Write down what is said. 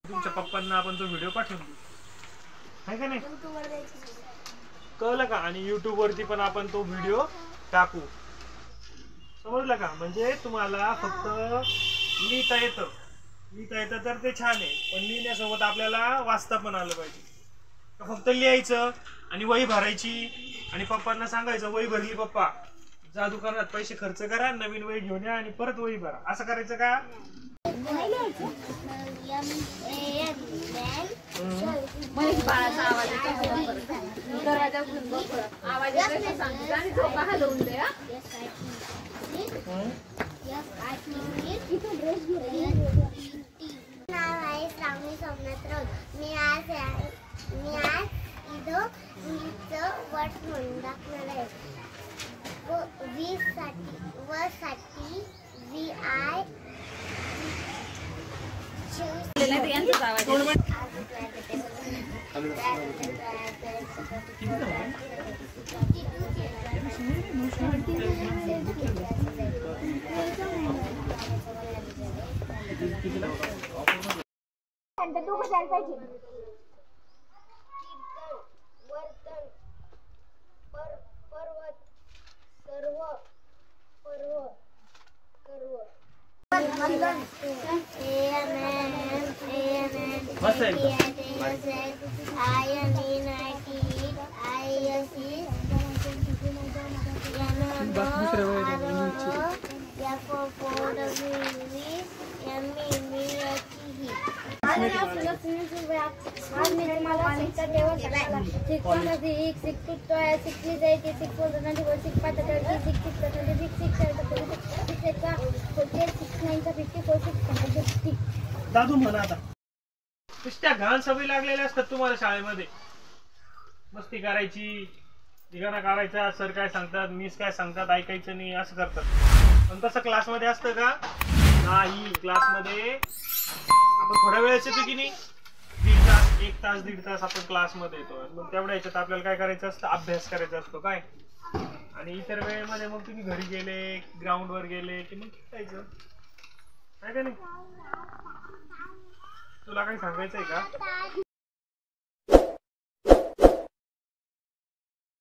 तुमच्या पप्पांना आपण तो व्हिडिओ पाठवून देऊ, आहे का नाही? कळलं का? आणि YouTube वरती पण आपण तो व्हिडिओ टाकू, समजलं का? म्हणजे तुम्हाला फक्त लिहिता येतं तर ते छान आहे, पण लिहिण्यासोबत आपल्याला वाचता पण आलं पाहिजे. फक्त लिहायचं आणि वही भरायची आणि पप्पांना सांगायचं वही भरली पप्पा, जा दुकानात पैसे खर्च करा, नवीन वही घेऊन या आणि परत वही भरा, असं करायचं का? मी आज इथं वट म्हणून दाखवणार आहे. साठी VI दादू म्हणा आता. नुसत्या घाण सवयी लागलेल्या असतात तुम्हाला शाळेमध्ये. मस्ती करायची, धिगाणा काढायचा, सर काय सांगतात मिस काय सांगतात ऐकायचं नाही, असं करतात. पण तसं क्लासमध्ये असतं का? नाही. क्लासमध्ये आपण थोड्या वेळेस येतो की नाही, 1 तास 1.5 तास आपण क्लासमध्ये येतो. मग तेवढ्या याच्यात आपल्याला काय करायचं असतं? अभ्यास करायचा असतो काय. आणि इतर वेळेमध्ये मग तुम्ही घरी गेले, ग्राउंडवर गेले की मग खेळायचं, आहे का नाही? तुला काही सांगायचंय का?